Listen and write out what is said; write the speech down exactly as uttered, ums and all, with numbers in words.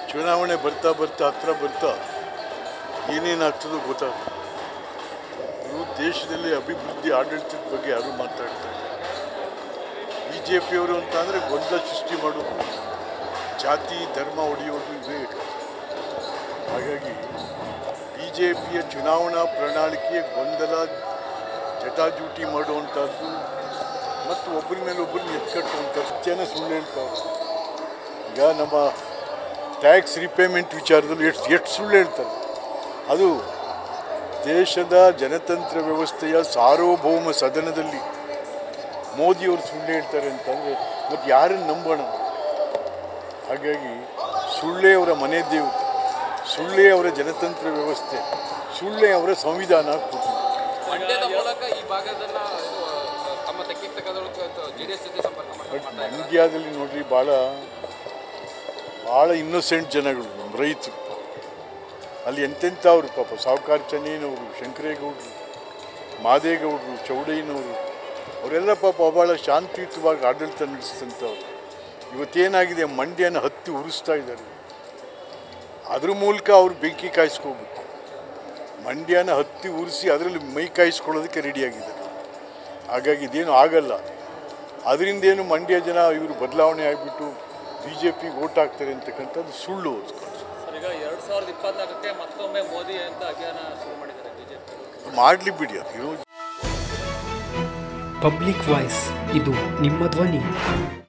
ಚುನಾವಣೆ ಬರ್ತಾ ಬರ್ತಾ ಹತ್ರ ಬರ್ತಾ ಏನೇನಾಗ್ತದೋ ಗೊತ್ತಾಗ್ತದೆ. ಇವರು ದೇಶದಲ್ಲಿ ಅಭಿವೃದ್ಧಿ ಆಡಳಿತದ ಬಗ್ಗೆ ಯಾರು ಮಾತಾಡ್ತಾರೆ. ಬಿ ಜೆ ಪಿಯವರು ಅಂತ ಅಂದರೆ ಗೊಂದಲ ಸೃಷ್ಟಿ ಮಾಡೋದು, ಜಾತಿ ಧರ್ಮ ಹೊಡೆಯೋದು ಇವೇ. ಹಾಗಾಗಿ ಬಿ ಜೆ ಪಿಯ ಚುನಾವಣಾ ಪ್ರಣಾಳಿಕೆಯ ಗೊಂದಲ ಜಟಾಜೂಟಿ ಮಾಡುವಂಥದ್ದು ಮತ್ತು ಒಬ್ಬರ ಮೇಲೆ ಒಬ್ಬರನ್ನ ಎತ್ಕಟ್ಟುವಂಥದ್ದು ಜನ ಸುಳ್ಳು ಹೇಳ್ತಾರೆ. ಈಗ ನಮ್ಮ ಟ್ಯಾಕ್ಸ್ ರಿಪೇಮೆಂಟ್ ವಿಚಾರದಲ್ಲಿ ಎಷ್ಟು ಎಷ್ಟು ಸುಳ್ಳು ಹೇಳ್ತಾರೆ. ಅದು ದೇಶದ ಜನತಂತ್ರ ವ್ಯವಸ್ಥೆಯ ಸಾರ್ವಭೌಮ ಸದನದಲ್ಲಿ ಮೋದಿಯವರು ಸುಳ್ಳು ಹೇಳ್ತಾರೆ ಅಂತಂದರೆ ಮತ್ತು ಯಾರನ್ನು ನಂಬೋಣ? ಹಾಗಾಗಿ ಸುಳ್ಳೇ ಅವರ ಮನೆ ದೇವತೆ, ಸುಳ್ಳೇ ಅವರ ಜನತಂತ್ರ ವ್ಯವಸ್ಥೆ, ಸುಳ್ಳೇ ಅವರ ಸಂವಿಧಾನ ಕೂತು. ಮಂಡ್ಯದಲ್ಲಿ ನೋಡ್ರಿ ಭಾಳ ಭಾಳ ಇನ್ನೋಸೆಂಟ್ ಜನಗಳು, ರೈತರು. ಅಲ್ಲಿ ಎಂತೆಂಥವ್ರು ಪಾಪ ಸಾವುಕಾರ ಚೆನ್ನೈನವರು, ಶಂಕರೇಗೌಡರು, ಮಾದೇಗೌಡರು, ಚೌಡಯ್ಯನವರು, ಅವರೆಲ್ಲ ಪಾಪ ಭಾಳ ಶಾಂತಿಯುತವಾಗಿ ಆಡಳಿತ ನಡೆಸಿದಂಥವ್ರು. ಇವತ್ತೇನಾಗಿದೆ, ಮಂಡ್ಯನ ಹತ್ತಿ ಉರಿಸ್ತಾ ಇದ್ದಾರೆ. ಅದ್ರ ಮೂಲಕ ಅವರು ಬೆಂಕಿ ಕಾಯಿಸ್ಕೋಬೇಕು. ಮಂಡ್ಯನ ಹತ್ತಿ ಉರಿಸಿ ಅದರಲ್ಲಿ ಮೈ ಕಾಯಿಸ್ಕೊಳ್ಳೋದಕ್ಕೆ ರೆಡಿಯಾಗಿದ್ದಾರೆ. ಹಾಗಾಗಿ ಇದೇನು ಆಗಲ್ಲ. ಅದರಿಂದೇನು ಮಂಡ್ಯ ಜನ ಇವರು ಬದಲಾವಣೆ ಆಗಿಬಿಟ್ಟು ಬಿ ಜೆ ಪಿಗೆ ಓಟ್ ಹಾಕ್ತಾರೆ ಅಂತಕ್ಕಂಥದ್ದು ಸುಳ್ಳು. ಈಗ ಎರಡು ಸಾವಿರದ ಇಪ್ಪತ್ನಾಲ್ಕಕ್ಕೆ ಮತ್ತೊಮ್ಮೆ ಮೋದಿ ಅಂತ ಅಭಿಯಾನ ಶುರು ಮಾಡಿದ್ದಾರೆ ಬಿಜೆಪಿ. ಮಾಡಲಿ ಬಿಡಿ. ಅದು ಪಬ್ಲಿಕ್ ವಾಯ್ಸ್, ಇದು ನಿಮ್ಮ ಧ್ವನಿ.